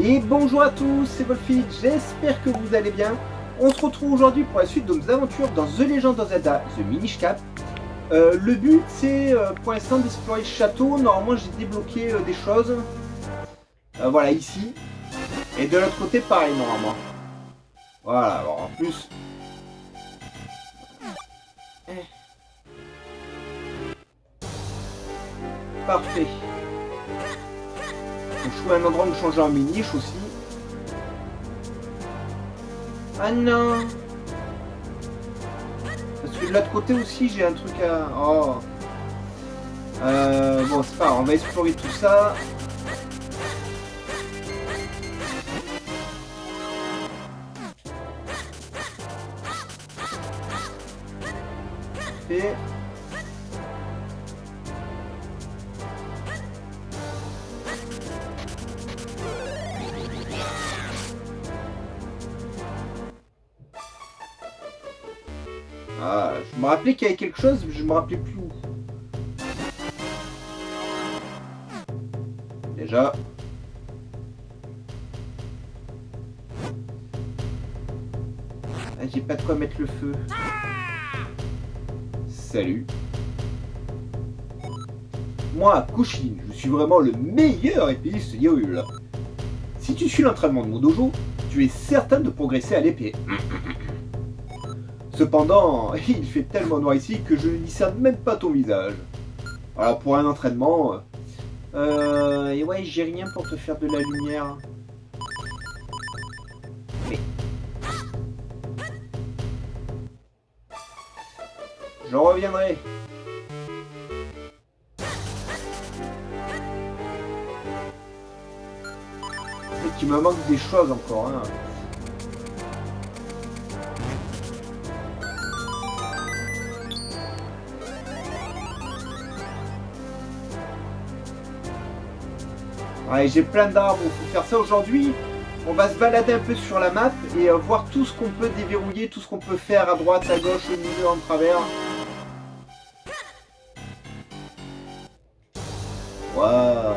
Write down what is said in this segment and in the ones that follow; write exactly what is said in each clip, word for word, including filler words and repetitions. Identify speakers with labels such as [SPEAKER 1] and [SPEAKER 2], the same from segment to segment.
[SPEAKER 1] Et bonjour à tous, c'est Wolfie, j'espère que vous allez bien. On se retrouve aujourd'hui pour la suite de nos aventures dans The Legend of Zelda, The Minish Cap. Euh, le but c'est euh, pour l'instant d'explorer le château. Normalement j'ai débloqué euh, des choses. Euh, voilà, ici. Et de l'autre côté pareil normalement. Voilà, alors en plus... Parfait. Faut trouver un endroit où changer en miniche aussi. Ah non. Parce que de l'autre côté aussi j'ai un truc à... Oh. Euh, bon c'est pas grave, on va explorer tout ça. Parfait. Ah, je me rappelais qu'il y avait quelque chose, mais je me rappelais plus où. Déjà. Ah, j'ai pas de quoi mettre le feu. Salut. Moi, Kushin, je suis vraiment le meilleur épéiste de Hyrule. Si tu suis l'entraînement de mon dojo, tu es certain de progresser à l'épée. Cependant, il fait tellement noir ici que je ne discerne même pas ton visage. Alors pour un entraînement... Euh, et ouais, j'ai rien pour te faire de la lumière. Mais... Je reviendrai. En fait, il me manque des choses encore, hein. Ouais, j'ai plein d'arbres, il faut faire ça aujourd'hui. On va se balader un peu sur la map et euh, voir tout ce qu'on peut déverrouiller, tout ce qu'on peut faire à droite, à gauche, au milieu, en travers. Waouh.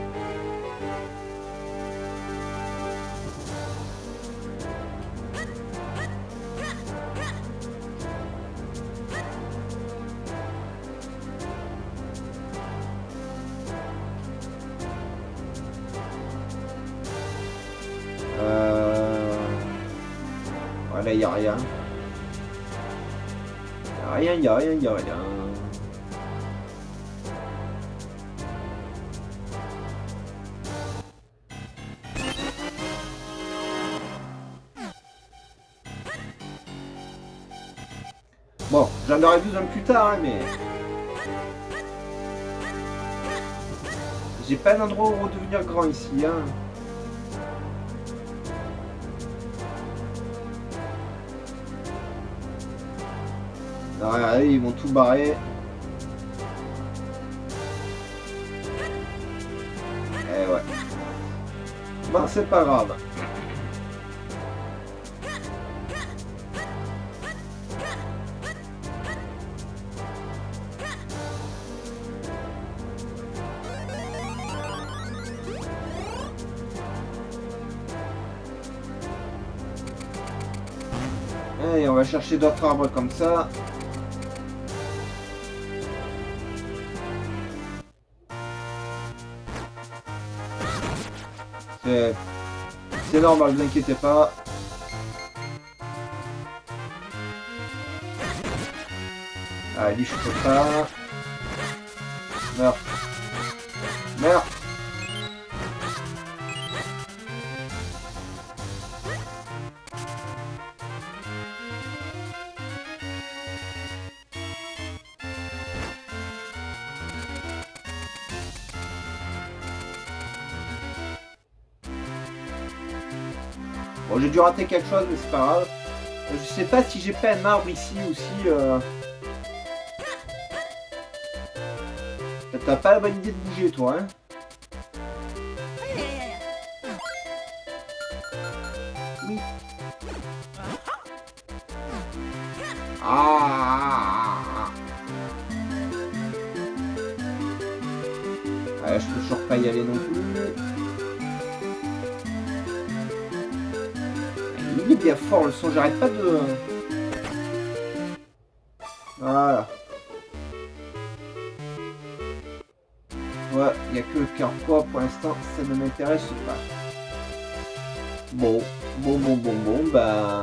[SPEAKER 1] Voilà, il n'y a rien. Il n'y a rien, il n'y a rien, il n'y a rien. Bon, j'en aurais besoin plus tard, hein, mais... J'ai pas d'endroit où redevenir grand ici, hein. Non, regardez, ils vont tout barrer. Eh ouais. Bon, c'est pas grave. Et on va chercher d'autres arbres comme ça. C'est normal, ne vous inquiétez pas. Ah, lui, je peux pas. Meurs. Meurs. Bon, j'ai dû rater quelque chose, mais c'est pas grave. Je sais pas si j'ai pas un arbre ici aussi. Euh... T'as pas la bonne idée de bouger, toi, hein? Oui. Ah. Ouais, je peux toujours pas y aller non plus. Il est bien fort le son, j'arrête pas de... Voilà. Ouais, il n'y a que le carquois pour l'instant, ça ne m'intéresse pas. Bon, bon, bon, bon, bon, bah...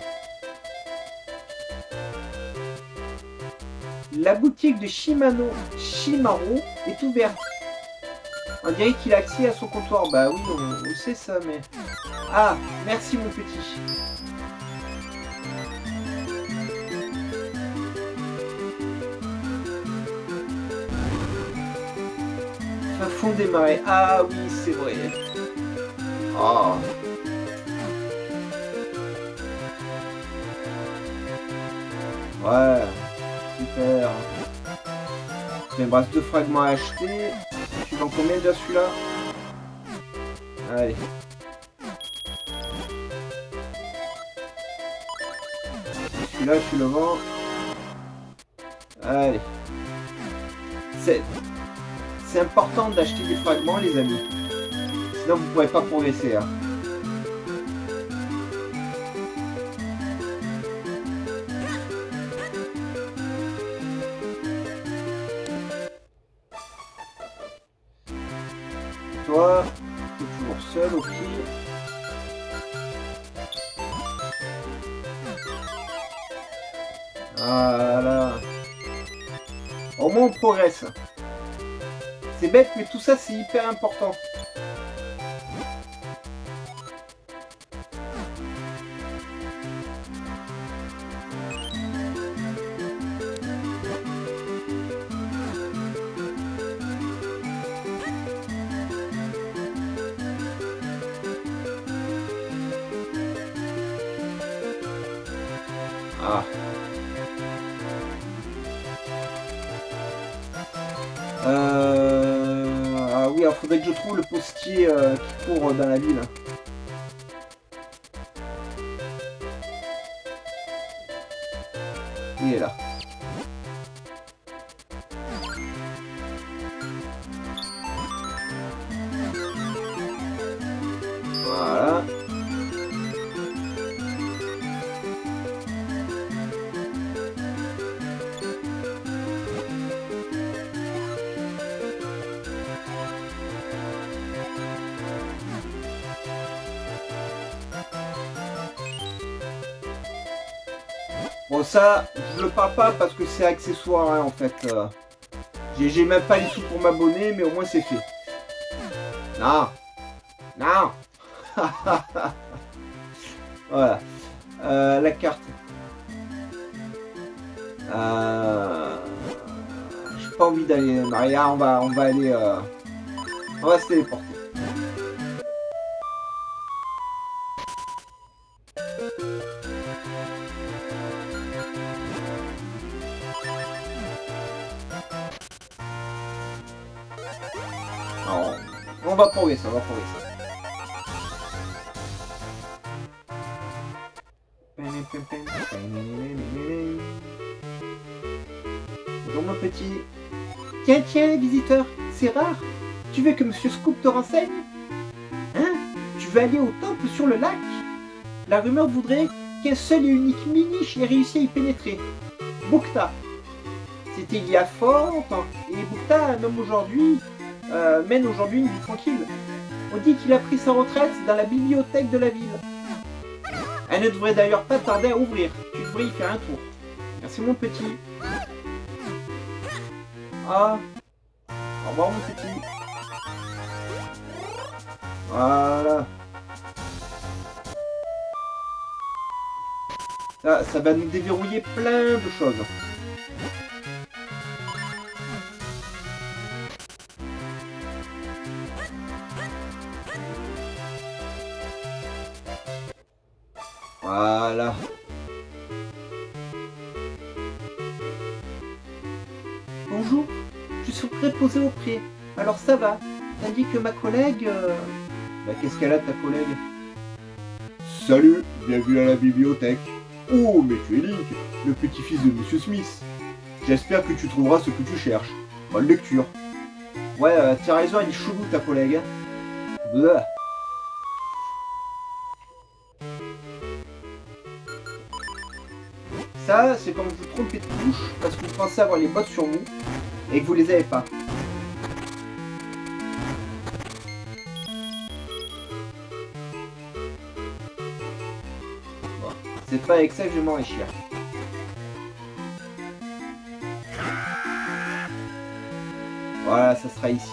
[SPEAKER 1] La boutique de Shimano Shimaro est ouverte. On dirait qu'il a accès à son comptoir. Bah oui, on, on sait ça, mais... Ah, merci mon petit. À fond des marais. Ah oui, c'est vrai. Oh. Ouais, super. Il me reste deux fragments à acheter. Tu vends combien déjà celui-là? Allez. Celui-là, tu le vends. Allez. C'est... C'est important d'acheter des fragments, les amis. Sinon, vous ne pourrez pas progresser. Hein. Toi, tu es toujours seul, ok. Voilà. Au moins, on progresse. C'est bête, mais tout ça, c'est hyper important. Ah. Euh... Ah oui, il faudrait que je trouve le postier euh, qui court dans la ville. Il est là. Voilà. Bon, ça, je le parle pas parce que c'est accessoire hein, en fait. Euh, J'ai même pas les sous pour m'abonner, mais au moins c'est fait. Non. Non. Voilà. Euh, la carte. Euh... J'ai pas envie d'aller. Maria, on va, on va aller. Euh... On va se téléporter. Non. On va progresser, on va progresser. Bonjour mon petit. Tiens, tiens, visiteur, c'est rare. Tu veux que Monsieur Scoop te renseigne? Hein? Tu veux aller au temple sur le lac? La rumeur voudrait qu'un seul et unique Minish ait réussi à y pénétrer. Boukta. C'était il y a fort longtemps. Et Boukta, même aujourd'hui, euh, mène aujourd'hui une vie tranquille. On dit qu'il a pris sa retraite dans la bibliothèque de la ville. Elle ne devrait d'ailleurs pas tarder à ouvrir. Tu devrais y faire un tour. Merci mon petit. Ah. Au revoir mon petit. Voilà. Ça, ça va nous déverrouiller plein de choses. Voilà. Bonjour, je suis préposé au pré. Alors ça va. Tandis que ma collègue... Euh... Bah qu'est-ce qu'elle a ta collègue? Salut, bienvenue à la bibliothèque. Oh, mais tu es Link, le petit-fils de Monsieur Smith. J'espère que tu trouveras ce que tu cherches. Bonne lecture. Ouais, euh, tu as raison, elle est chelou ta collègue. Blah. Ça, c'est quand vous vous trompez de touche, parce que vous pensez avoir les bottes sur vous, et que vous les avez pas. Bon, c'est pas avec ça que je vais m'enrichir. Voilà, ça sera ici.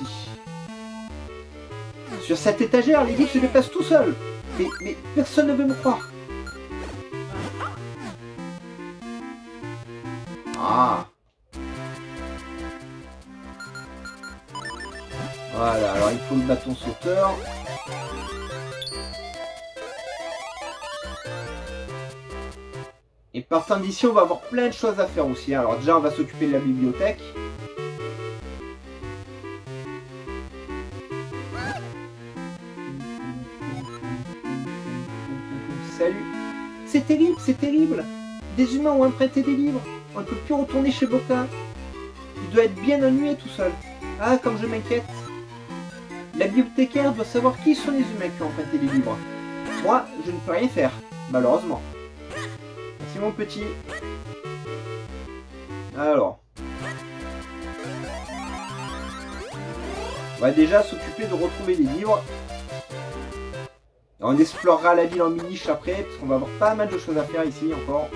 [SPEAKER 1] Sur cette étagère, les livres se déplacent tout seuls. Mais, mais personne ne veut me croire. Ah. Voilà, alors il faut le bâton sauteur. Et partant d'ici, on va avoir plein de choses à faire aussi. Alors déjà, on va s'occuper de la bibliothèque. Salut. C'est terrible, c'est terrible. Des humains ont emprunté des livres. On ne peut plus retourner chez Boca. Il doit être bien ennuyé tout seul. Ah, comme je m'inquiète. La bibliothécaire doit savoir qui sont les humains qui ont emprunté les livres. Moi, je ne peux rien faire, malheureusement. Merci mon petit. Alors. On va déjà s'occuper de retrouver les livres. On explorera la ville en miniche après, parce qu'on va avoir pas mal de choses à faire ici encore.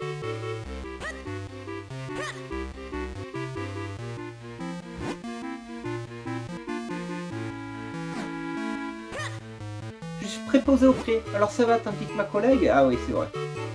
[SPEAKER 1] Je suis préposé au pré, alors ça va, tandis que ma collègue... Ah oui, c'est vrai.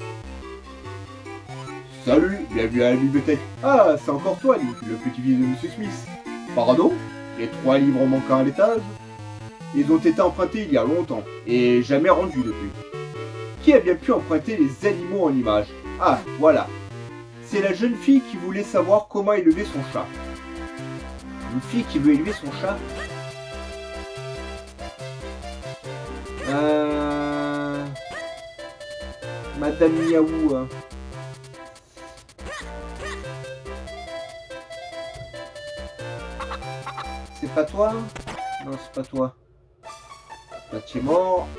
[SPEAKER 1] Salut, bienvenue à la bibliothèque. Ah, c'est encore toi, Nick, le petit-fils de Monsieur Smith. Pardon? Les trois livres manquant à l'étage? Ils ont été empruntés il y a longtemps, et jamais rendus depuis. Qui a bien pu emprunter les animaux en image? Ah, voilà. C'est la jeune fille qui voulait savoir comment élever son chat. Une fille qui veut élever son chat? Euh... Madame Miaou. Hein. C'est pas toi? Non, c'est pas toi. Là, tu es mort.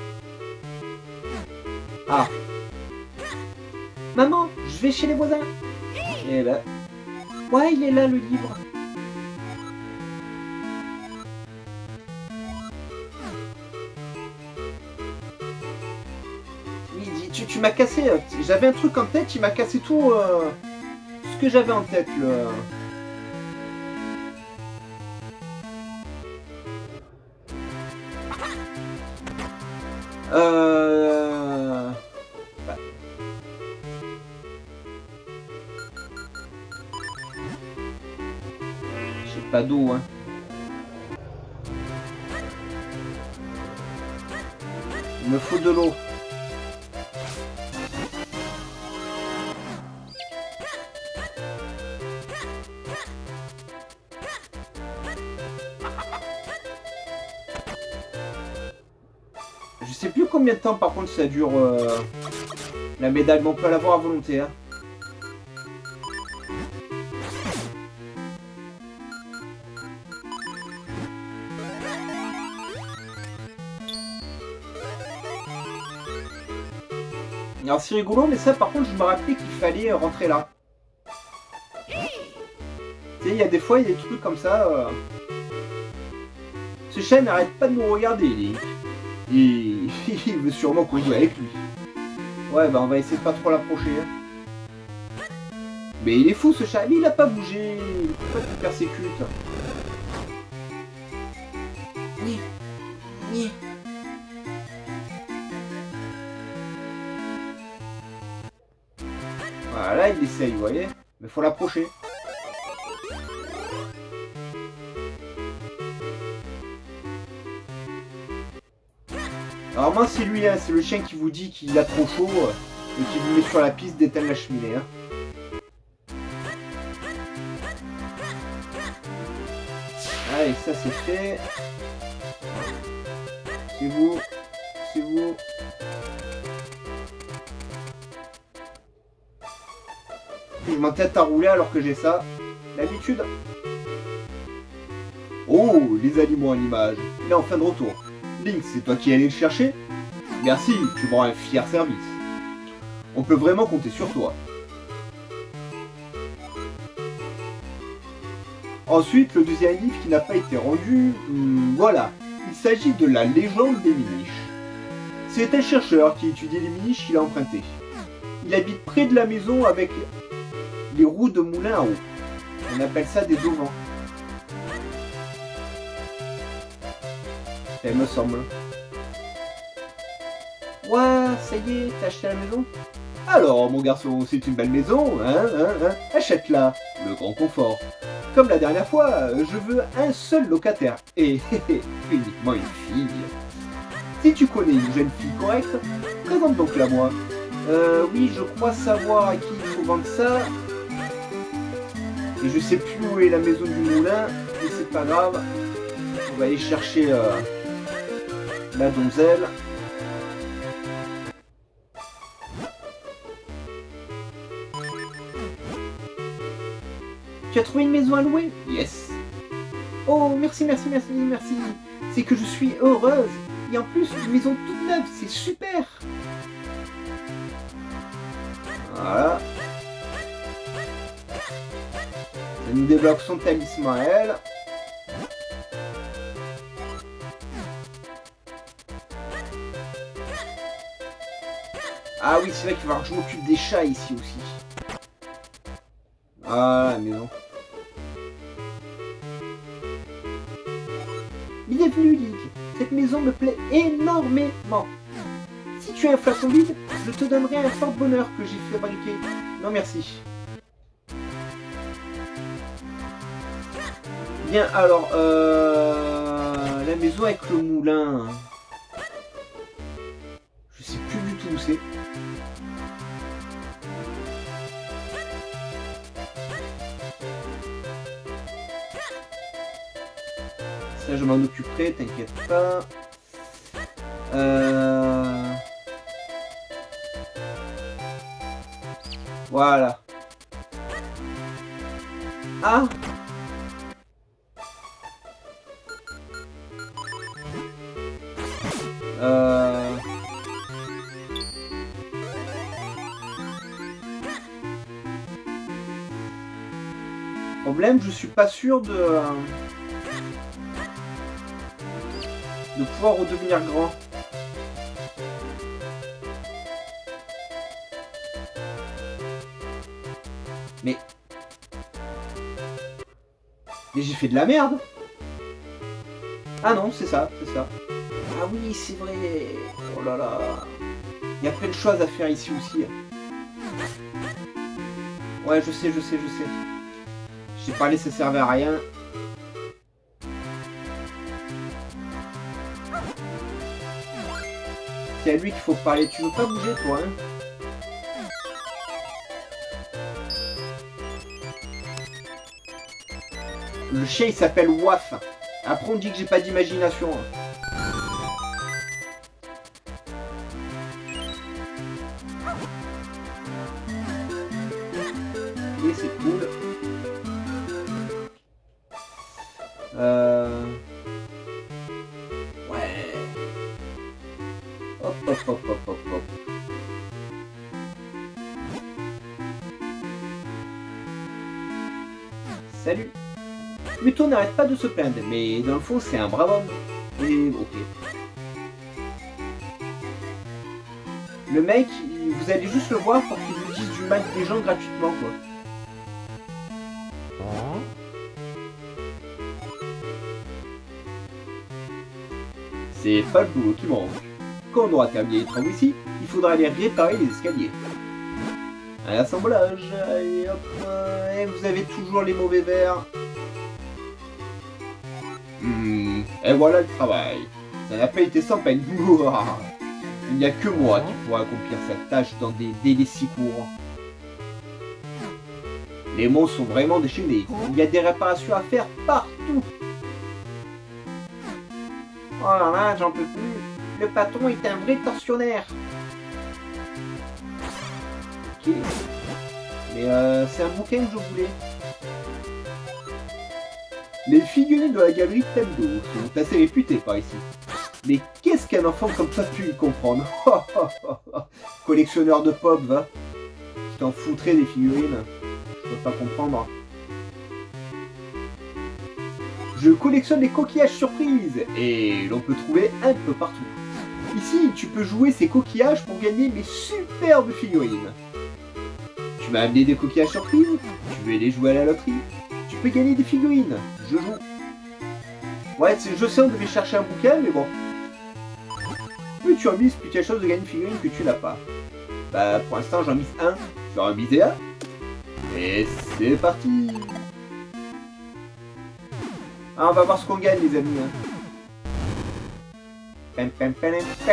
[SPEAKER 1] Ah. Maman, je vais chez les voisins. Et là. Ouais, il est là, le livre. Oui, tu, tu m'as cassé. J'avais un truc en tête, il m'a cassé tout euh, ce que j'avais en tête. Le... Euh... Bah. J'ai pas d'eau, hein. Il me faut de l'eau. Je sais plus combien de temps par contre ça dure euh, la médaille, mais on peut l'avoir à volonté. Hein. Alors c'est rigolo, mais ça par contre je me rappelais qu'il fallait rentrer là. Tu sais, il y a des fois il y a des trucs comme ça. Euh... Ce chien n'arrête pas de nous regarder, Link. Il... il veut sûrement qu'on joue avec lui. Ouais, bah on va essayer de pas trop l'approcher. Hein. Mais il est fou ce chat, mais il a pas bougé. Pourquoi tu le persécutes? Ni. Ni. Voilà, il essaye, vous voyez. Mais faut l'approcher. Alors moi c'est lui, hein, c'est le chien qui vous dit qu'il a trop chaud euh, et qui vous met sur la piste d'éteindre la cheminée. Hein. Allez, ça c'est fait. C'est vous. C'est vous. Je m'entête à rouler alors que j'ai ça. L'habitude. Oh, les animaux en image. Il est en fin de retour. Link, c'est toi qui allais le chercher? Merci, tu me rends un fier service. On peut vraiment compter sur toi. Ensuite, le deuxième livre qui n'a pas été rendu, hum, voilà. Il s'agit de la légende des Miniches. C'est un chercheur qui étudie les Miniches qu'il a emprunté. Il habite près de la maison avec les roues de moulin à eau. On appelle ça des auvents. Elle me semble. Ouais, ça y est, t'as acheté la maison? Alors, mon garçon, c'est une belle maison, hein, hein, hein. Achète-la, le grand confort. Comme la dernière fois, je veux un seul locataire, et uniquement une fille. Si tu connais une jeune fille correcte, présente donc la moi. Euh, oui, je crois savoir à qui il faut vendre ça. Et je sais plus où est la maison du moulin, mais c'est pas grave. On va aller chercher euh, la donzelle. Tu as trouvé une maison à louer? Yes. Oh, merci, merci, merci, merci. C'est que je suis heureuse. Et en plus, une maison toute neuve, c'est super. Voilà. Ça nous débloque son talisman à elle. Ah oui, c'est vrai qu'il va falloir que je m'occupe des chats ici aussi. Ah, la maison. Bienvenue, Link. Cette maison me plaît énormément. Si tu as un flacon vide, je te donnerai un porte-bonheur que j'ai fabriqué. Non, merci. Bien, alors, euh, la maison avec le moulin. Je sais plus du tout où c'est. Ça, je m'en occuperai, t'inquiète pas. Euh... Voilà. Ah! Euh... Problème, je suis pas sûr de... de pouvoir redevenir grand. Mais... Mais j'ai fait de la merde. Ah non, c'est ça, c'est ça. Ah oui, c'est vrai. Oh là là. Il y a plein de choses à faire ici aussi. Ouais, je sais, je sais, je sais. J'ai parlé, ça servait à rien. C'est à lui qu'il faut parler. Tu veux pas bouger, toi, hein? Le chien, il s'appelle Waf. Après, on dit que j'ai pas d'imagination. Et c'est cool. Euh... Ouais. Hop, hop, hop, hop, hop, hop. Salut. Pluto n'arrête pas de se plaindre, mais dans le fond, c'est un brave homme. Et ok. Le mec, vous allez juste le voir pour qu'il vous dise du mal des gens gratuitement, quoi. C'est pas le boulot qui manque. Quand on aura terminé les travaux ici, il faudra aller réparer les escaliers. Un assemblage, allez hop, et vous avez toujours les mauvais verres. Mmh, et voilà le travail. Ça n'a pas été sans peine. Il n'y a que moi qui pourra accomplir cette tâche dans des délais si courts. Les monstres sont vraiment déchaînés. Il y a des réparations à faire partout. Oh là là, j'en peux plus. Le patron est un vrai tortionnaire. Ok. Mais euh, c'est un bouquin que je voulais. Les figurines de la galerie Temdo sont assez réputées par ici. Mais qu'est-ce qu'un enfant comme ça pu y comprendre? Collectionneur de pop, va. Je t'en foutrais des figurines. Je peux pas comprendre. Je collectionne les coquillages surprises et l'on peut trouver un peu partout. Ici, tu peux jouer ces coquillages pour gagner mes superbes figurines. Tu m'as amené des coquillages surprises? Tu veux aller jouer à la loterie? Tu peux gagner des figurines. Je joue. Ouais, je sais, on devait chercher un bouquin, mais bon. Plus tu en mises, plus tu as chance de gagner une figurine que tu n'as pas. Bah, pour l'instant, j'en mise un. Tu en mises un. Et c'est parti. Ah, on va voir ce qu'on gagne, les amis. Hein. Pam, pam, pam, pam.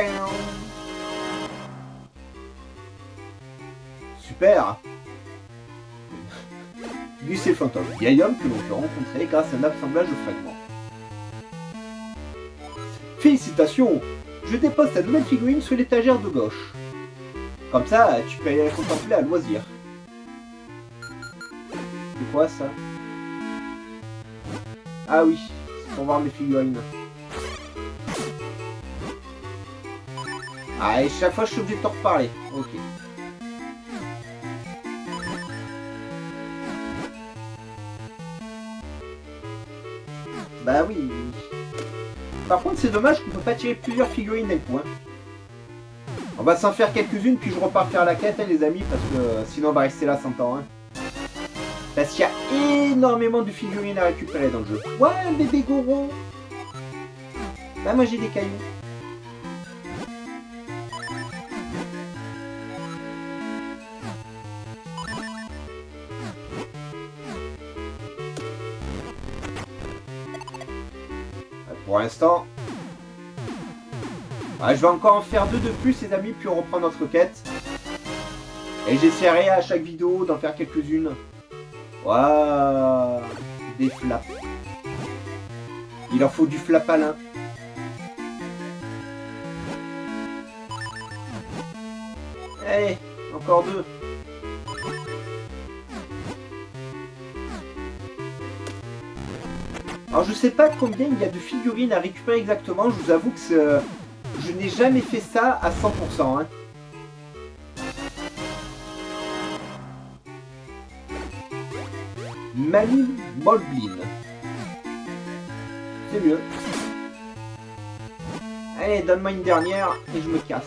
[SPEAKER 1] Super. Gus et fantôme, vieil homme que l'on peut rencontrer grâce à un assemblage de fragments. Félicitations! Je dépose ta nouvelle figurine sur l'étagère de gauche. Comme ça, tu peux aller la contempler à loisir. C'est quoi ça? Ah oui, c'est pour voir mes figurines. Ah, et chaque fois je suis obligé de te reparler. Ok. Bah oui. Par contre, c'est dommage qu'on peut pas tirer plusieurs figurines d'un coup. Hein. On va s'en faire quelques-unes, puis je repars faire la quête, hein, les amis, parce que euh, sinon on va rester là cent ans. Hein. Parce qu'il y a énormément de figurines à récupérer dans le jeu. Ouais, un bébé Goro. Bah moi j'ai des cailloux. Pour l'instant, ouais, je vais encore en faire deux de plus, les amis, puis on reprend notre quête. Et j'essaierai à chaque vidéo d'en faire quelques-unes. Waouh, des flaps. Il en faut du flapalin. Allez, encore deux. Alors je sais pas combien il y a de figurines à récupérer exactement, je vous avoue que euh, je n'ai jamais fait ça à cent pour cent. Hein. Manu Molblin. C'est mieux. Allez, donne-moi une dernière et je me casse.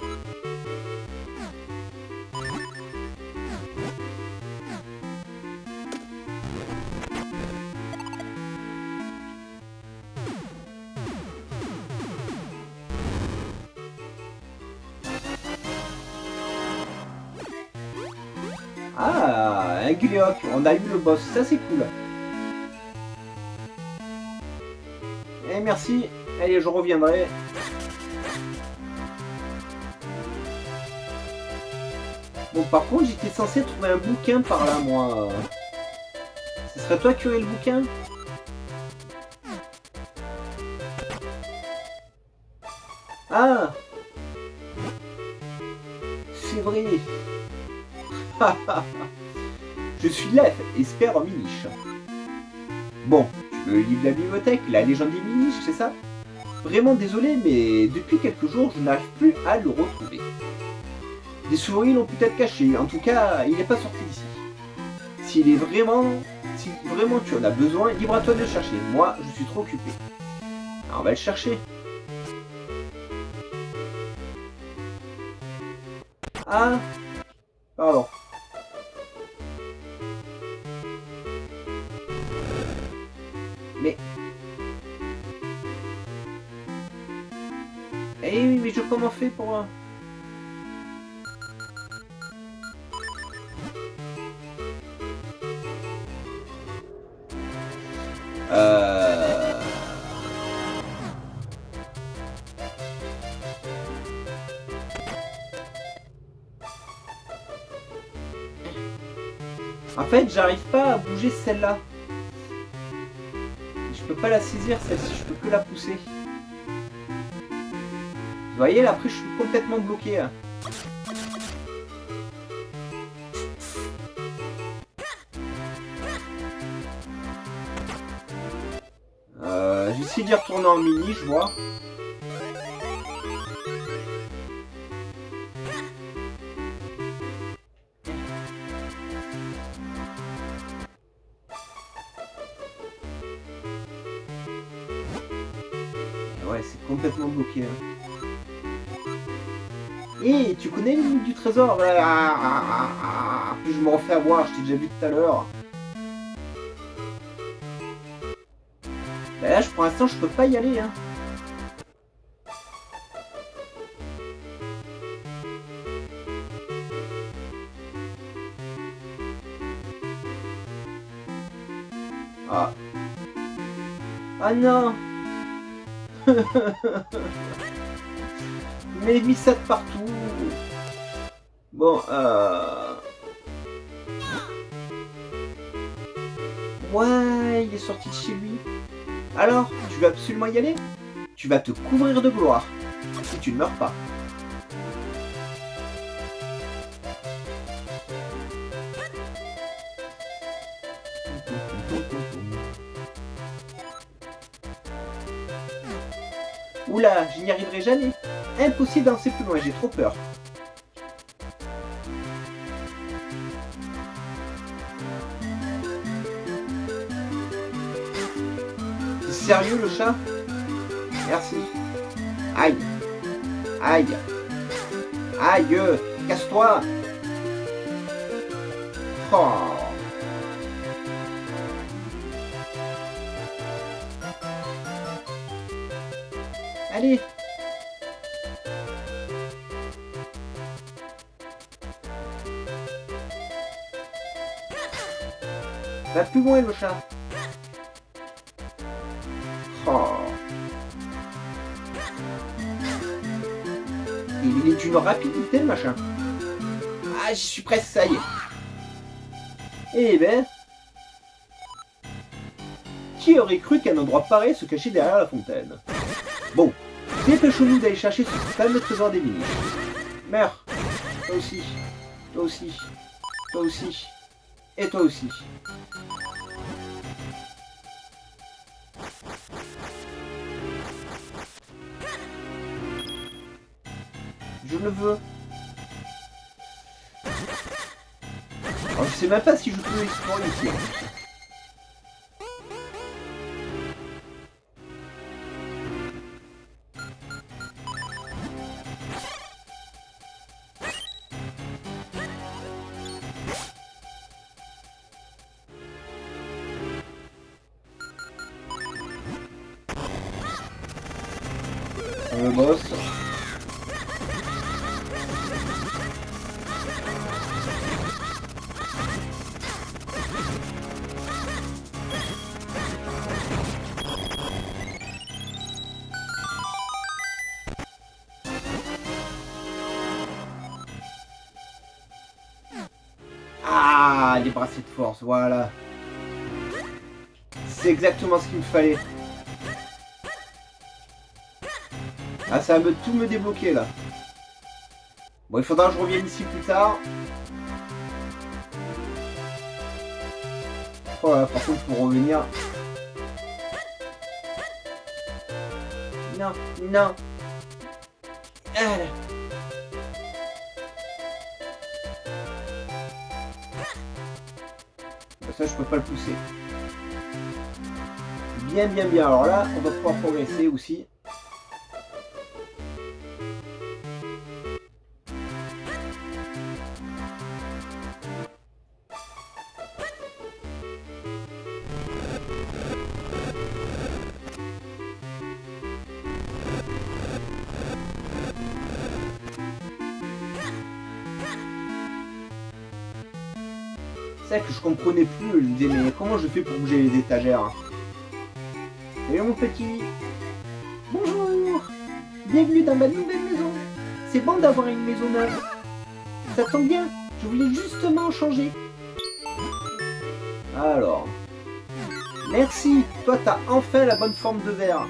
[SPEAKER 1] Ah, un Glueok, on a eu le boss, ça c'est cool. Et merci, allez je reviendrai. Bon par contre j'étais censé trouver un bouquin par là moi. Ce serait toi qui aurais le bouquin? Ah, c'est vrai. Je suis là, expert en miniche. Bon, tu veux le livre de la bibliothèque, la légende des miniches, c'est ça? Vraiment désolé, mais depuis quelques jours, je n'arrive plus à le retrouver. Des souris l'ont peut-être caché, en tout cas, il n'est pas sorti d'ici. S'il est vraiment... Si vraiment tu en as besoin, libre à toi de le chercher. Moi, je suis trop occupé. Alors, on va le chercher. Ah, pardon. Mais... Eh oui, mais je comment fait pour... Euh... En fait, j'arrive pas à bouger celle-là. Je peux pas la saisir, celle-ci, je peux que la pousser. Vous voyez, là, après, je suis complètement bloqué. Hein. Euh, J'essaie d'y retourner en mini, je vois. ouais, c'est complètement bloqué. Hein. Et tu connais le limite du trésor? Ah, ah, ah, ah. Puis je me refais avoir, je t'ai déjà vu tout à l'heure. Bah là, pour l'instant, je peux pas y aller. Hein. Ah. Ah non. Mais mis ça de partout. Bon, euh... ouais, il est sorti de chez lui. Alors, tu veux absolument y aller? Tu vas te couvrir de gloire, si tu ne meurs pas. Oula, je n'y arriverai jamais. Impossible d'avancer plus loin, j'ai trop peur. T'es sérieux le chat? Merci. Aïe. Aïe. Aïe. Casse-toi. Oh. Allez. Va plus loin le chat. Oh. Il est d'une rapidité le machin. Ah, j'y suis presque, ça y est. Eh ben... Qui aurait cru qu'un endroit pareil se cachait derrière la fontaine? Bon, dépêchons-nous d'aller chercher ce fameux trésor des miniches. Meurs. Toi aussi. Toi aussi. Toi aussi. Et toi aussi. Je le veux. Alors, je sais même pas si je peux explorer ici. Le boss. Ah, les bracelets de force, voilà. C'est exactement ce qu'il me fallait. Ah, ça va me, tout me débloquer là. Bon, il faudra que je revienne ici plus tard. Oh là, par contre, pour revenir... Non, non. Ah. Ça, je peux pas le pousser. Bien, bien, bien. Alors là, on va pouvoir progresser aussi. C'est ça que je comprenais plus, je me disais mais comment je fais pour bouger les étagères? Salut mon petit. Bonjour. Bienvenue dans ma nouvelle maison. C'est bon d'avoir une maison neuve. Ça tombe bien, je voulais justement changer. Alors. Merci, toi t'as enfin la bonne forme de verre.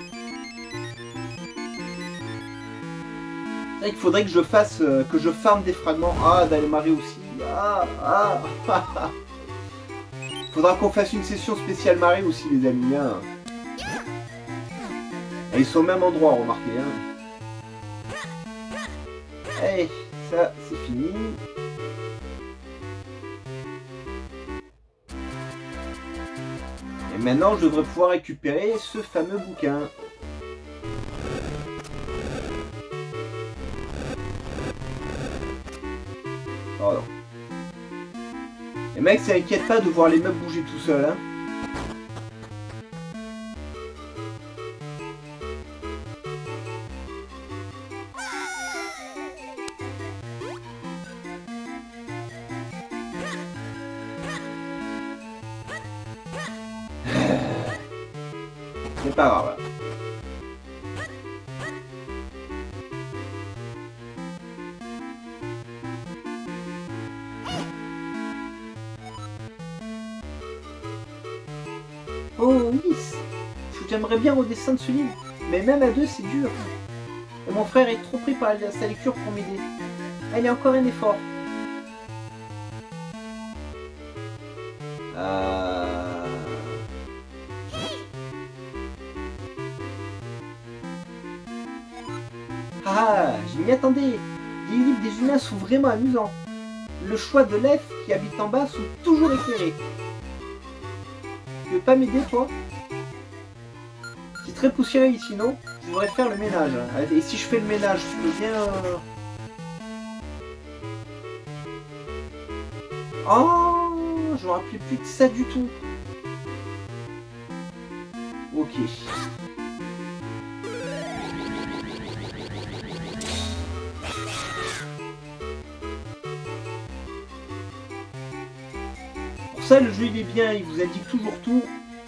[SPEAKER 1] C'est vrai qu'il faudrait que je fasse, euh, que je farme des fragments. Ah, dans les marées aussi. Ah, ah, ah, ah. Faudra qu'on fasse une session spéciale marée aussi, les amis. Hein. Et ils sont au même endroit, remarquez. Hein. Allez, ça, c'est fini. Et maintenant, je devrais pouvoir récupérer ce fameux bouquin. Pardon. Les mecs s'inquiètent pas de voir les meubles bouger tout seuls, hein. C'est pas grave. Oh, Lys, j'aimerais bien redescendre ce livre, mais même à deux, c'est dur. Et mon frère est trop pris par sa lecture pour m'aider. Elle est encore un effort. Euh... Ah, je m'y attendais. Les livres des humains sont vraiment amusants. Le choix de l'elfe qui habite en bas sont toujours éclairés. Tu veux pas m'aider, toi? C'est très poussiéreux ici, non? Je devrais faire le ménage. Et si je fais le ménage, je peux bien... Oh, je me rappelais plus de ça du tout. Ok. Pour ça, le jeu il est bien, il vous indique toujours tout.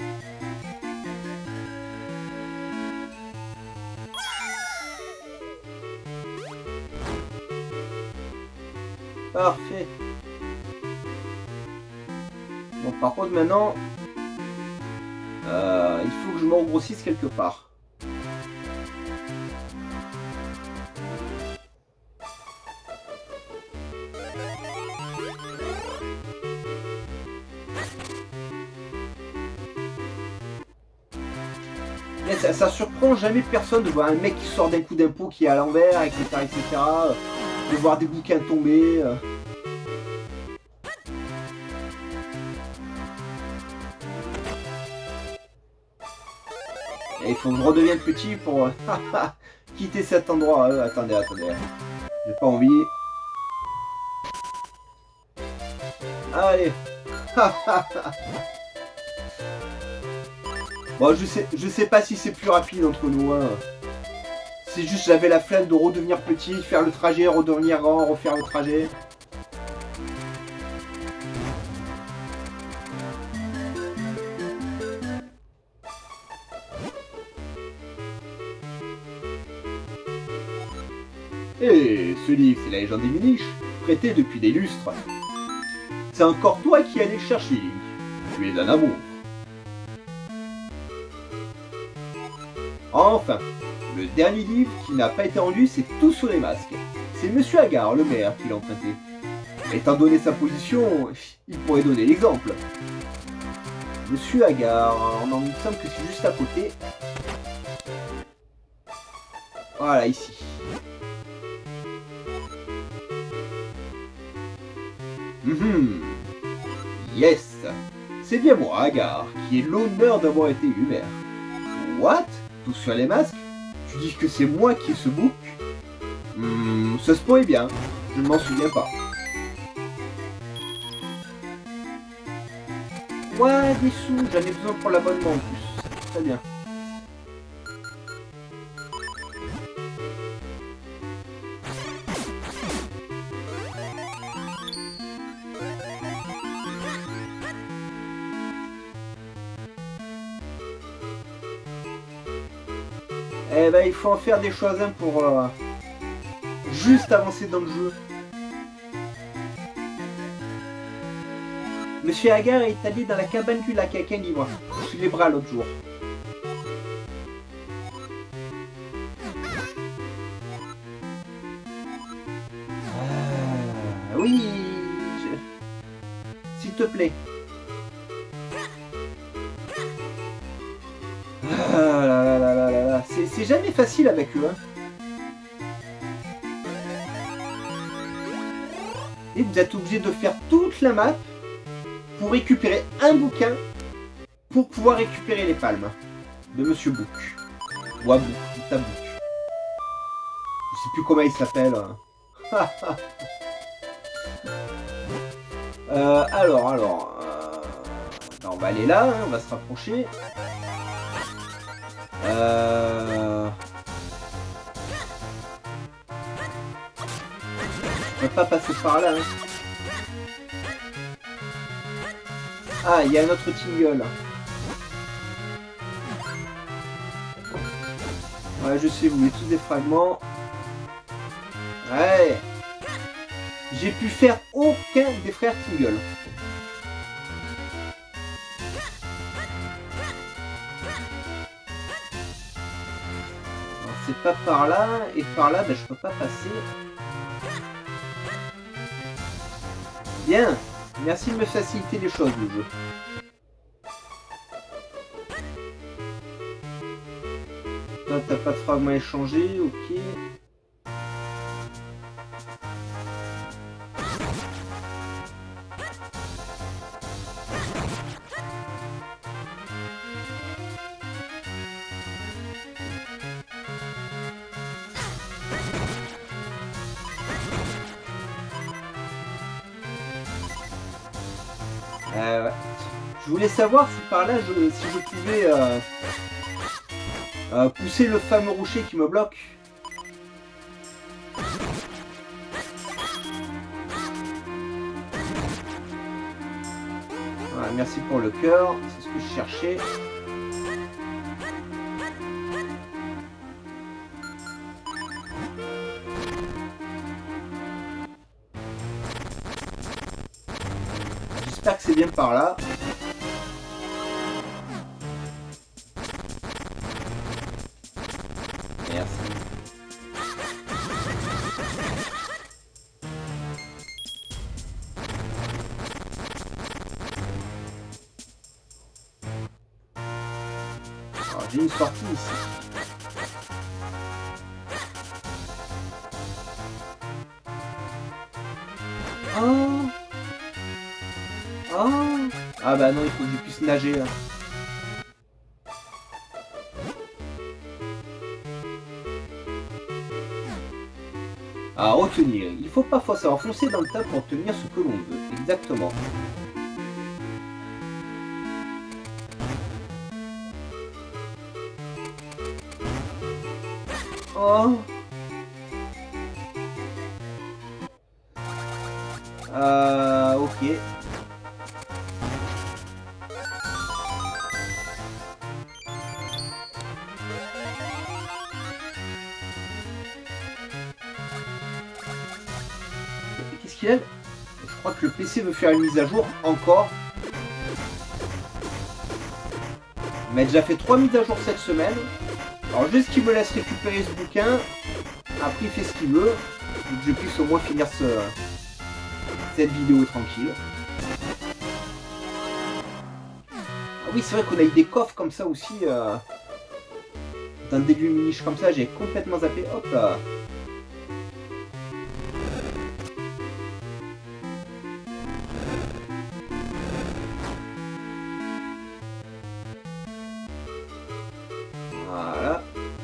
[SPEAKER 1] Parfait. Bon, par contre, maintenant, euh, il faut que je me regrossisse quelque part. Mais ça, ça surprend jamais personne de voir un mec qui sort d'un coup d'impôt qui est à l'envers, et cetera, et cetera. De voir des bouquins tomber. Et il faut que je redevienne petit pour euh, quitter cet endroit. Euh, attendez, attendez. J'ai pas envie. Allez. Bon, je sais, je sais pas si c'est plus rapide entre nous. Hein. C'est juste j'avais la flemme de redevenir petit, faire le trajet, redevenir grand, refaire le trajet. Et ce livre, c'est la légende des Minish, prêté depuis des lustres. C'est encore toi qui allais le chercher. Tu es un amour. Enfin, le dernier livre qui n'a pas été rendu, c'est Tout sur les masques. C'est Monsieur Agar, le maire, qui l'a emprunté. Étant donné sa position, il pourrait donner l'exemple. Monsieur Agar, on en me semble que c'est juste à côté. Voilà, ici. Mmh. Yes, c'est bien moi, Agar, qui ai l'honneur d'avoir été élu maire. What? Tout sur les masques? Tu dis que c'est moi qui ai ce book? Hmm, ça se pourrait bien, je ne m'en souviens pas. Ouais, des sous, j'en ai besoin pour l'abonnement en plus. Très bien. Eh ben, il faut en faire des choses hein, pour euh, juste avancer dans le jeu. Monsieur Agar est allé dans la cabane du lac avec un livre sous les bras l'autre jour. Ah, oui, je... s'il te plaît. Ah là là là là là là, c'est jamais facile avec eux. Hein. Et vous êtes obligé de faire toute la map pour récupérer un bouquin pour pouvoir récupérer les palmes de Monsieur Book. Ou à Book, ou ta Book. Je sais plus comment il s'appelle. Euh, alors, alors... Euh... On va aller là, hein, on va se rapprocher. Euh... Je ne peux pas passer par là. Hein. Ah, il y a un autre tingle. Ouais, je sais, vous voulez tous des fragments. Ouais. J'ai pu faire aucun des frères Tingle. C'est pas par là, et par là, ben, je peux pas passer. Bien. Merci de me faciliter les choses, le jeu. Toi, t'as pas de fragments échangés, ok. Euh, ouais. Je voulais savoir si par là, je, si je pouvais euh, euh, pousser le fameux rocher qui me bloque. Voilà, merci pour le cœur, c'est ce que je cherchais. J'espère que c'est bien par là. Merci. Alors j'ai une sortie ici. Oh. Oh. Ah bah non, il faut que je puisse nager là. À retenir, il faut parfois savoir foncer dans le tas pour obtenir ce que l'on veut. Exactement. Oh. Euh, ok. Qu'est-ce qu'il y a? Je crois que le P C veut faire une mise à jour encore. Il m'a déjà fait trois mises à jour cette semaine. Alors juste qu'il me laisse récupérer ce bouquin. Après il fait ce qu'il veut. Pour que je puisse au moins finir ce, cette vidéo tranquille. Ah oui, c'est vrai qu'on a eu des coffres comme ça aussi. Euh, dans des luminiches comme ça, j'ai complètement zappé. Hop là. Voilà.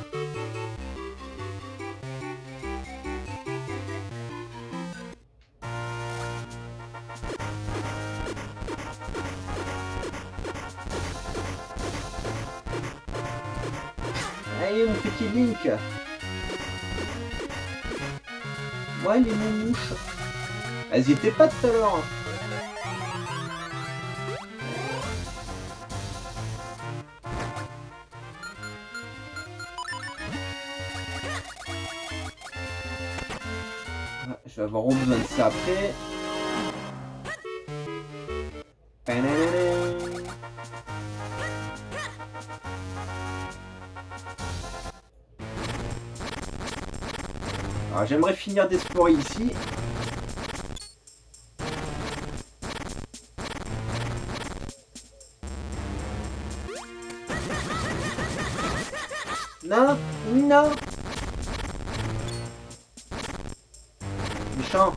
[SPEAKER 1] Allez mon petit Link. Ouais les moumouches. Elles y étaient pas tout à l'heure. Je vais avoir besoin de ça après. Alors j'aimerais finir d'explorer ici. Non, non. Méchant.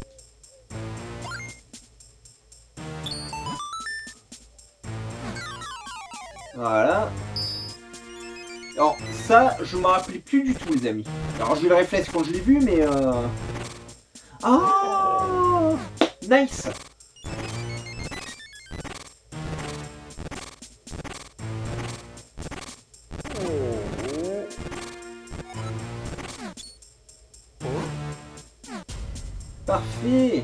[SPEAKER 1] Voilà. Alors ça, je m'en rappelais plus du tout les amis. Alors j'ai eu le réflexe quand je l'ai vu, mais... Euh... Oh nice. Parfait.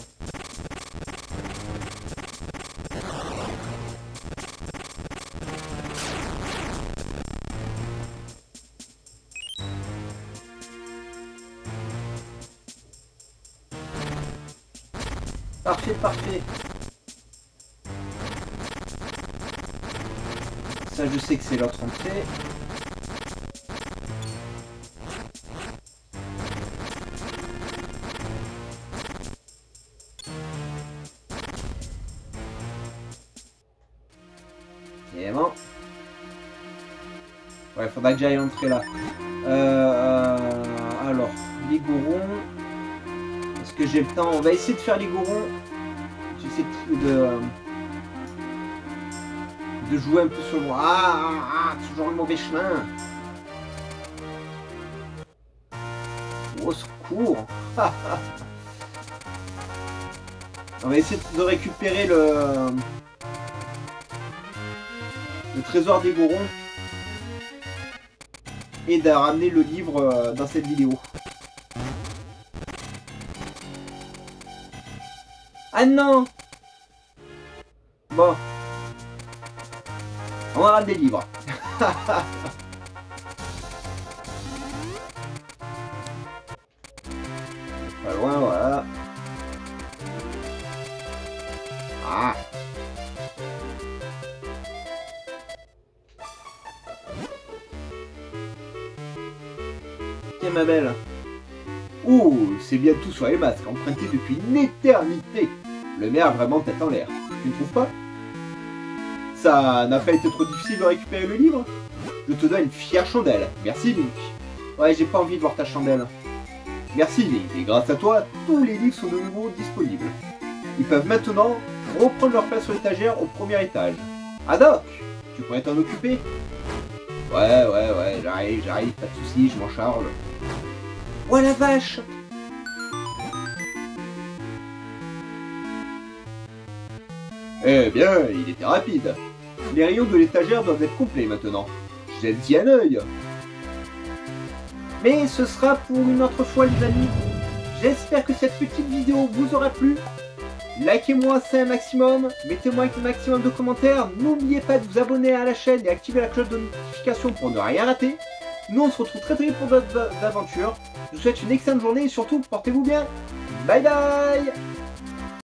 [SPEAKER 1] Parfait, parfait. Ça, je sais que c'est l'autre entrée. C'est bon. Ouais, faudra que j'aille entrer là. Euh, alors, les gourons. Est-ce que j'ai le temps? On va essayer de faire les gourons. J'essaie de, de, de jouer un peu sur moi. Ah, ah, ah, toujours le mauvais chemin. Au secours. On va essayer de récupérer le, le trésor des gourons et de ramener le livre dans cette vidéo. Ah non! Bon. On va ramener des livres. Pas loin, voilà. Ah! Tiens ma belle. Ouh, c'est bien tout sur les masques, empruntés depuis une éternité. Le maire a vraiment tête en l'air. Tu ne trouves pas? Ça n'a pas été trop difficile de récupérer le livre? Je te donne une fière chandelle. Merci Link. Ouais, j'ai pas envie de voir ta chandelle. Merci Link, et grâce à toi, tous les livres sont de nouveau disponibles. Ils peuvent maintenant reprendre leur place sur l'étagère au premier étage. Ah Doc, tu pourrais t'en occuper? Ouais, ouais, ouais, j'arrive, j'arrive, pas de soucis, je m'en charge. Oh la vache! Eh bien, il était rapide. Les rayons de l'étagère doivent être complets maintenant. Jette-y un œil. Mais ce sera pour une autre fois les amis. J'espère que cette petite vidéo vous aura plu. Likez-moi, c'est un maximum. Mettez-moi un maximum de commentaires. N'oubliez pas de vous abonner à la chaîne et activer la cloche de notification pour ne rien rater. Nous on se retrouve très très vite pour d'autres aventures. Je vous souhaite une excellente journée et surtout portez-vous bien. Bye bye.